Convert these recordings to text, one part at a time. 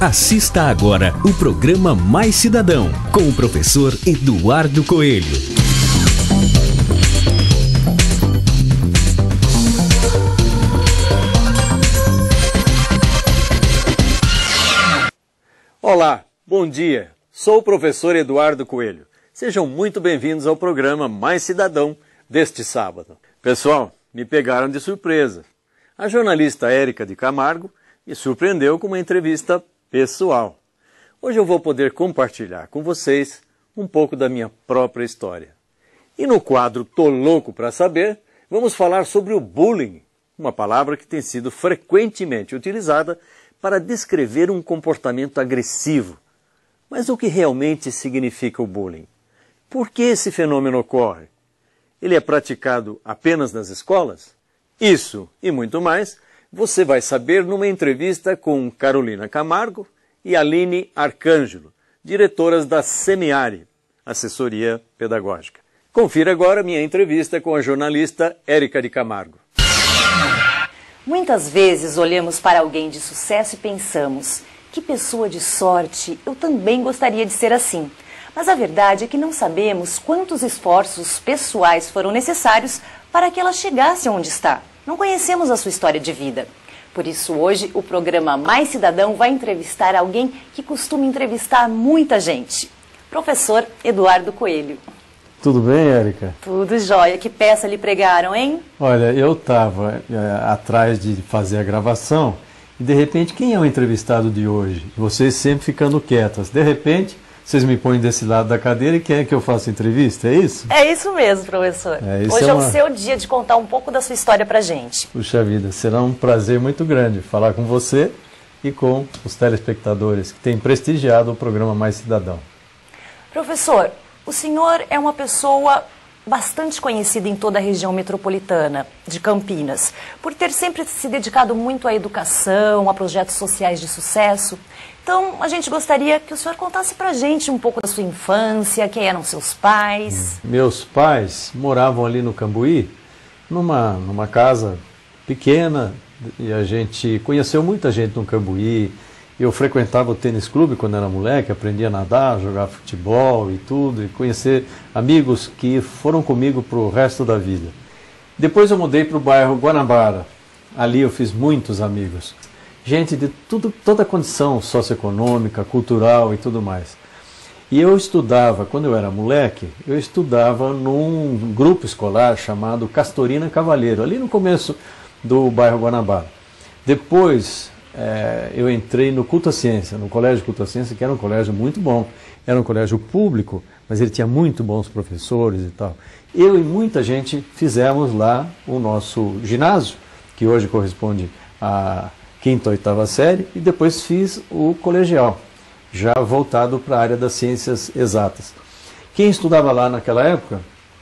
Assista agora o programa Mais Cidadão, com o professor Eduardo Coelho. Olá, bom dia. Sou o professor Eduardo Coelho. Sejam muito bem-vindos ao programa Mais Cidadão deste sábado. Pessoal, me pegaram de surpresa. A jornalista Érica de Camargo me surpreendeu com uma entrevista pessoal. Hoje eu vou poder compartilhar com vocês um pouco da minha própria história. E no quadro Tô Louco Pra Saber, vamos falar sobre o bullying, uma palavra que tem sido frequentemente utilizada para descrever um comportamento agressivo. Mas o que realmente significa o bullying? Por que esse fenômeno ocorre? Ele é praticado apenas nas escolas? Isso e muito mais você vai saber numa entrevista com Carolina Camargo e Aline Arcângelo, diretoras da Semiari, Assessoria Pedagógica. Confira agora minha entrevista com a jornalista Érica de Camargo. Muitas vezes olhamos para alguém de sucesso e pensamos: que pessoa de sorte, eu também gostaria de ser assim. Mas a verdade é que não sabemos quantos esforços pessoais foram necessários para que ela chegasse onde está. Não conhecemos a sua história de vida. Por isso, hoje, o programa Mais Cidadão vai entrevistar alguém que costuma entrevistar muita gente. Professor Eduardo Coelho. Tudo bem, Érica? Tudo jóia. Que peça lhe pregaram, hein? Olha, eu estava atrás de fazer a gravação e, de repente, quem é o entrevistado de hoje? Vocês sempre ficando quietas. De repente, vocês me põem desse lado da cadeira e querem que eu faça entrevista, é isso? É isso mesmo, professor. Hoje é o seu dia de contar um pouco da sua história pra gente. Puxa vida, será um prazer muito grande falar com você e com os telespectadores que têm prestigiado o programa Mais Cidadão. Professor, o senhor é uma pessoa bastante conhecida em toda a região metropolitana de Campinas, por ter sempre se dedicado muito à educação, a projetos sociais de sucesso. Então, a gente gostaria que o senhor contasse pra gente um pouco da sua infância, quem eram seus pais. Meus pais moravam ali no Cambuí, numa casa pequena, e a gente conheceu muita gente no Cambuí. Eu frequentava o tênis clube quando era moleque, aprendia a nadar, jogar futebol e tudo, e conhecer amigos que foram comigo para o resto da vida. Depois eu mudei para o bairro Guanabara. Ali eu fiz muitos amigos. Gente de toda a condição socioeconômica, cultural e tudo mais. E eu estudava, quando eu era moleque, eu estudava num grupo escolar chamado Castorina Cavalheiro, ali no começo do bairro Guanabara. Depois eu entrei no Culto à Ciência, no Colégio Culto à Ciência, que era um colégio muito bom. Era um colégio público, mas ele tinha muito bons professores e tal. Eu e muita gente fizemos lá o nosso ginásio, que hoje corresponde à 5ª ou 8ª série, e depois fiz o colegial, já voltado para a área das ciências exatas. Quem estudava lá naquela época,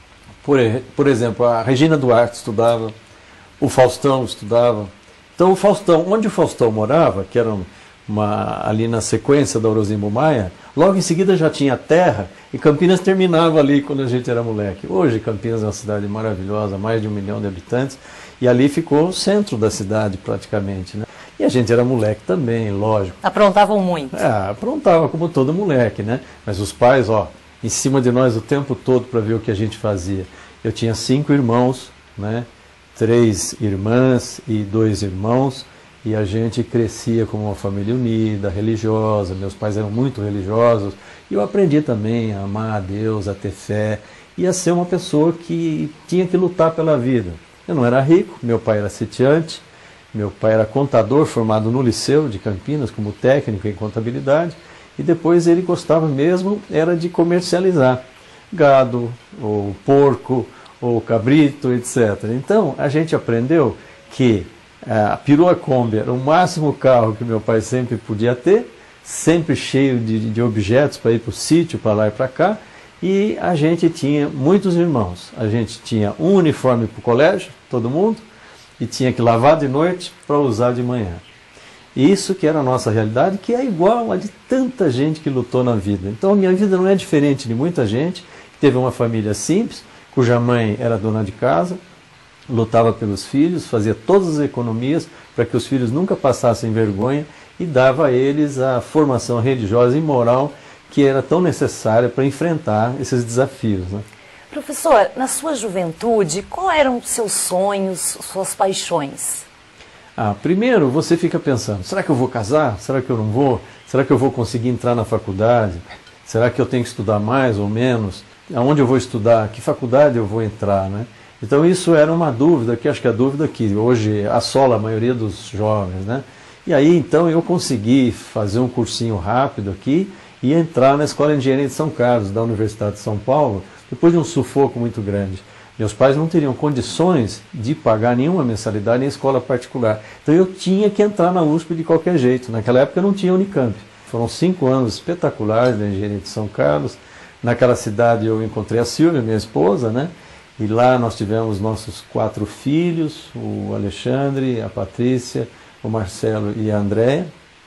por exemplo, a Regina Duarte estudava, o Faustão estudava. Então o Faustão, onde o Faustão morava, que era ali na sequência da Orozimbo Maia, logo em seguida já tinha terra, e Campinas terminava ali quando a gente era moleque. Hoje Campinas é uma cidade maravilhosa, mais de 1 milhão de habitantes, e ali ficou o centro da cidade praticamente, né? E a gente era moleque também, lógico. Aprontavam muito. Aprontava como todo moleque, né? Mas os pais, em cima de nós o tempo todo para ver o que a gente fazia. Eu tinha 5 irmãos, né? 3 irmãs e 2 irmãos, e a gente crescia como uma família unida, religiosa. Meus pais eram muito religiosos, e eu aprendi também a amar a Deus, a ter fé, e a ser uma pessoa que tinha que lutar pela vida. Eu não era rico, meu pai era sitiante, meu pai era contador formado no Liceu de Campinas como técnico em contabilidade, e depois ele gostava mesmo era de comercializar gado, ou porco, ou cabrito, etc. Então a gente aprendeu que a perua Kombi era o máximo carro que meu pai sempre podia ter, sempre cheio de objetos para ir para o sítio, para lá e para cá, e a gente tinha muitos irmãos. A gente tinha um uniforme para o colégio, todo mundo, e tinha que lavar de noite para usar de manhã. Isso que era a nossa realidade, que é igual a de tanta gente que lutou na vida. Então a minha vida não é diferente de muita gente que teve uma família simples, cuja mãe era dona de casa, lutava pelos filhos, fazia todas as economias para que os filhos nunca passassem vergonha e dava a eles a formação religiosa e moral que era tão necessária para enfrentar esses desafios, né? Professor, na sua juventude, quais eram seus sonhos, suas paixões? Primeiro você fica pensando, será que eu vou casar? Será que eu não vou? Será que eu vou conseguir entrar na faculdade? Será que eu tenho que estudar mais ou menos? Aonde eu vou estudar? Que faculdade eu vou entrar, né? Então isso era uma dúvida, que acho que é a dúvida que hoje assola a maioria dos jovens, né? E aí então eu consegui fazer um cursinho rápido aqui e entrar na Escola de Engenharia de São Carlos, da Universidade de São Paulo, depois de um sufoco muito grande. Meus pais não teriam condições de pagar nenhuma mensalidade em escola particular. Então eu tinha que entrar na USP de qualquer jeito. Naquela época não tinha Unicamp. Foram 5 anos espetaculares da Engenharia de São Carlos. Naquela cidade eu encontrei a Silvia, minha esposa, né? E lá nós tivemos nossos 4 filhos, o Alexandre, a Patrícia, o Marcelo e a Andréia.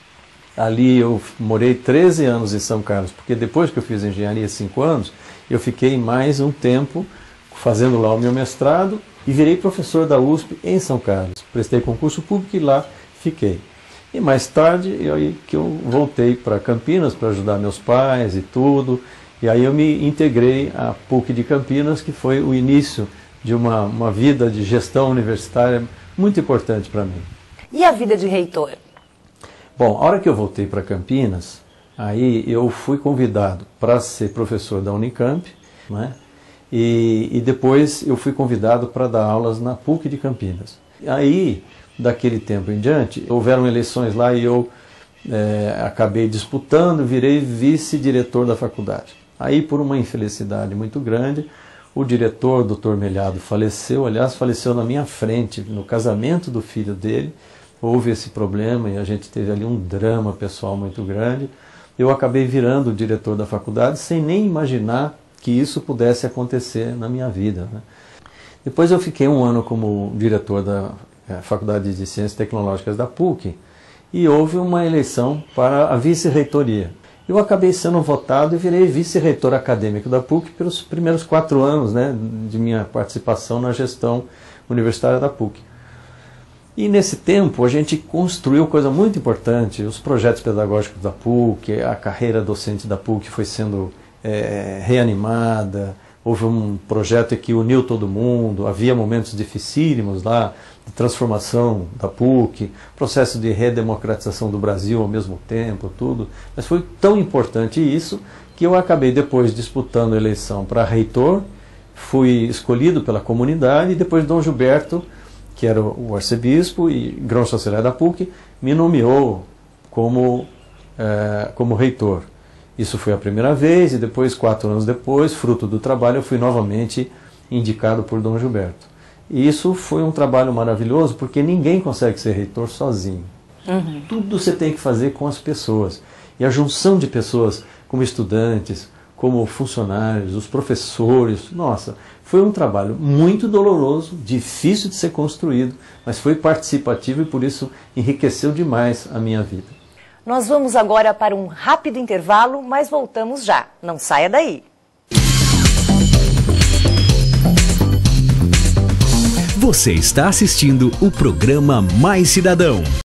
Ali eu morei 13 anos em São Carlos, porque depois que eu fiz engenharia 5 anos, eu fiquei mais um tempo fazendo lá o meu mestrado e virei professor da USP em São Carlos. Prestei concurso público e lá fiquei. E mais tarde, aí que eu voltei para Campinas para ajudar meus pais e tudo. E aí eu me integrei à PUC de Campinas, que foi o início de uma vida de gestão universitária muito importante para mim. E a vida de reitor? Bom, a hora que eu voltei para Campinas, aí eu fui convidado para ser professor da Unicamp, né? E depois eu fui convidado para dar aulas na PUC de Campinas. Aí, daquele tempo em diante, houveram eleições lá e eu acabei disputando, virei vice-diretor da faculdade. Aí, por uma infelicidade muito grande, o diretor, Dr. Melhado, faleceu, aliás, faleceu na minha frente, no casamento do filho dele. Houve esse problema e a gente teve ali um drama pessoal muito grande. Eu acabei virando o diretor da faculdade sem nem imaginar que isso pudesse acontecer na minha vida, né? Depois eu fiquei 1 ano como diretor da Faculdade de Ciências Tecnológicas da PUC e houve uma eleição para a vice-reitoria. Eu acabei sendo votado e virei vice-reitor acadêmico da PUC pelos primeiros 4 anos, né, de minha participação na gestão universitária da PUC. E nesse tempo a gente construiu coisa muito importante, os projetos pedagógicos da PUC, a carreira docente da PUC foi sendo reanimada, houve um projeto que uniu todo mundo, havia momentos dificílimos lá, de transformação da PUC, processo de redemocratização do Brasil ao mesmo tempo, tudo. Mas foi tão importante isso que eu acabei depois disputando a eleição para reitor, fui escolhido pela comunidade e depois Dom Gilberto, que era o arcebispo e grão-chanceler da PUC, me nomeou como reitor. Isso foi a primeira vez e depois, 4 anos depois, fruto do trabalho, eu fui novamente indicado por Dom Gilberto. E isso foi um trabalho maravilhoso porque ninguém consegue ser reitor sozinho. Uhum. Tudo você tem que fazer com as pessoas. E a junção de pessoas como estudantes, como funcionários, os professores, nossa, foi um trabalho muito doloroso, difícil de ser construído, mas foi participativo e por isso enriqueceu demais a minha vida. Nós vamos agora para um rápido intervalo, mas voltamos já. Não saia daí. Você está assistindo o programa Mais Cidadão.